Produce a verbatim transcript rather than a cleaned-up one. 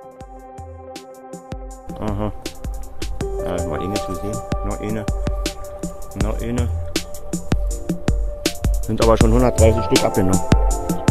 Aha. Ja, mal eine zu sehen. Noch eine. Noch eine. Sind aber schon hundertdreißig Stück abgenommen.